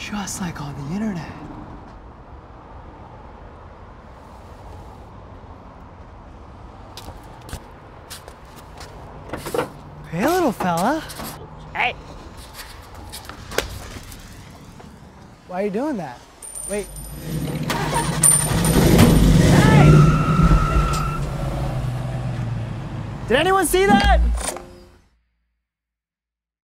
Just like on the internet. Hey, little fella. Hey. Why are you doing that? Wait. Hey! Did anyone see that?